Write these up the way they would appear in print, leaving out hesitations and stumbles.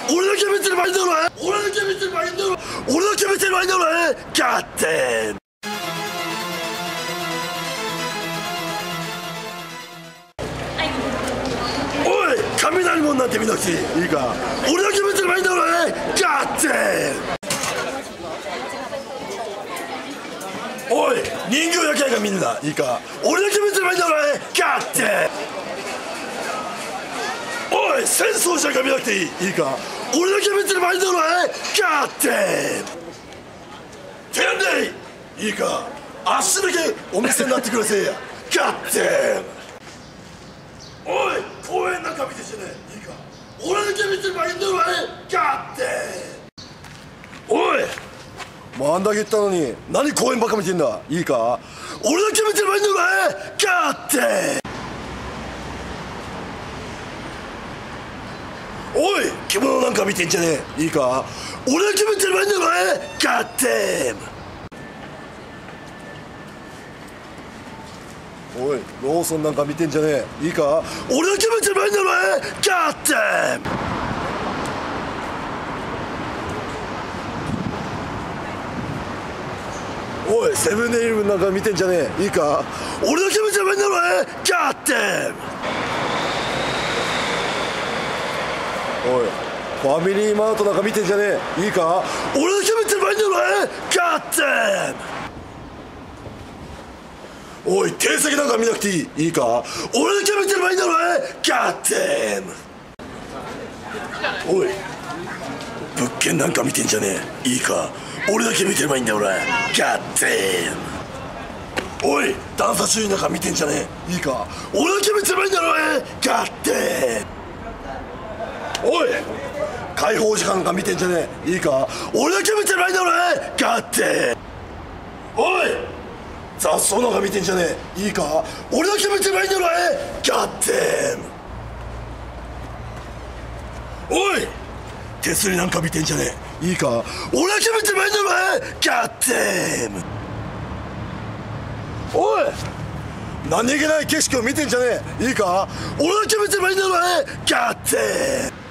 俺だけ見てればいいんだろ。俺だけ見てればいいんだろ。俺だけ見てればいいんだろ。ガッテン。おい、雷門なんて見なくていいか。俺だけ見てればいいんだろ。ガッテン。おい、人形焼き屋が見んないいか。俺だけ見てればいいんだろ。ガッテン。おい、戦争者が見なくていいか。俺だけ見てればいいんだろ。ガッテン。てんでいいか。足だけお店になってくださいや。ガッテン。おい、公園なんか見てじゃねえいいか。俺だけ見てればいいんだろ。ガッテン。おい、もうあんだけ言ったのに何公園ばっか見てんだいいか。俺だけ見てればいいんだろ。ガッテン。おい、着物なんか見てんじゃねえいいか。俺だけ見てればいいんだろ。ガッテン。おい、ローソンなんか見てんじゃねえいいか。俺だけ見てればいいんだろ。ガッテン。おい、セブンイレブンなんか見てんじゃねえいいか。俺だけ見てればいいんだろ。ガッテン。おい、ファミリーマートなんか見てんじゃねえいいか。俺だけ見てればいいんだろ。ガッテン。おい、定石なんか見なくていいか。俺だけ見てればいいんだろ。ガッテン。おい、物件なんか見てんじゃねえいいか。俺だけ見てればいいんだよ。ガッテン。おい、段差注意なんか見てんじゃねえいいか。俺だけ見てればいいんだろ。ガッテン。おい、解放時間なんか見てんじゃねえいいか。俺だけ見てればいいんだろ。ガッテン。おい、雑草なんか見てんじゃねえいいか。俺だけ見てればいいんだろ。ガッテン。おい、手すりなんか見てんじゃねえいいか。俺だけ見てればいいんだろ。ガッテン。おい、何気ない景色を見てんじゃねえいいか。俺だけ見てればいいんだろ。ガッテン。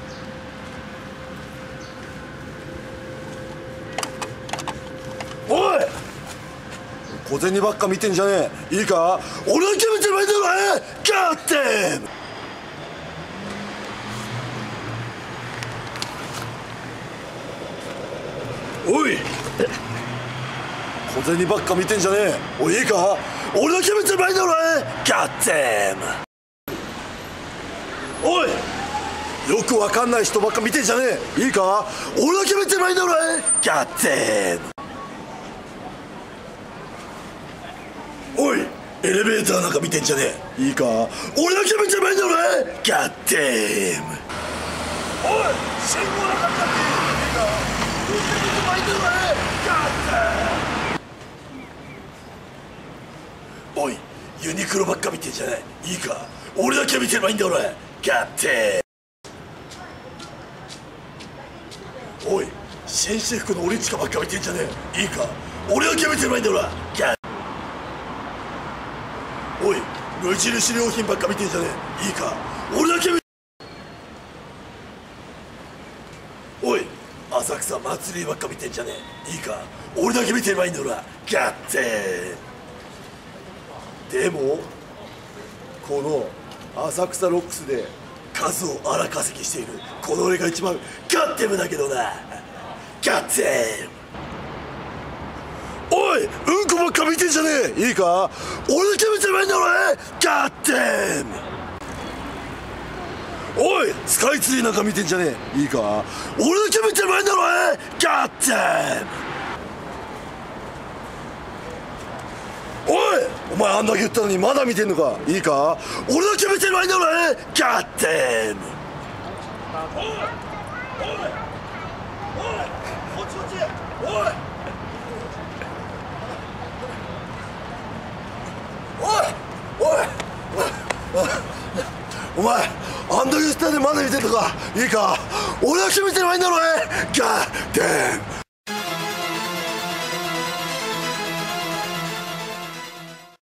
おい、小銭ばっか見てんじゃねえいいか。俺だけ見てればいいんだろ。ガッテン。おい、小銭ばっか見てんじゃねえおいいいか。俺だけ見てればいいんだろ。ガッテン。おい、よくわかんない人ばっか見てんじゃねえいいか。俺だけ見てればいいんだろ。ガッテン。おい、エレベーターなんか見てんじゃねえいいか。俺だけ見てればいいんだろ。ガッテン。おい、信号なんか見てんじゃねえいいか。俺だけ見てればいいんだろ。ガッテン。おい、ユニクロばっか見てんじゃないいいか。俺だけ見てればいいんだろ。ガッテン。おい、紳士服のオレンジかばっか見てんじゃねえいいか。俺だけ見てればいいんだろ。ガッテン。おい、無印良品ばっか見てんじゃねえいいか。俺だけ見て。おい、浅草祭りばっか見てんじゃねえいいか。俺だけ見てればいいんだろ。ガッテン。でもこの浅草ロックスで数を荒稼ぎしているこの俺が一番ガッテムだけどな。ガッテン。おい、うんこばっか見てんじゃねえいいか。俺だけ見てればいいんだろ。ガッテン。おい、スカイツリーなんか見てんじゃねえいいか。俺だけ見てればいいんだろ。ガッテン。おい、お前あんだけ言ったのにまだ見てんのかいいか。俺だけ見てればいいんだろ。ガッテン。おいおいおい、こっちこっち。おいおいおい、お前あんだけ言ったのにまだ見てんのかいいか。俺だけ見てればいいんだろ。ガッテン。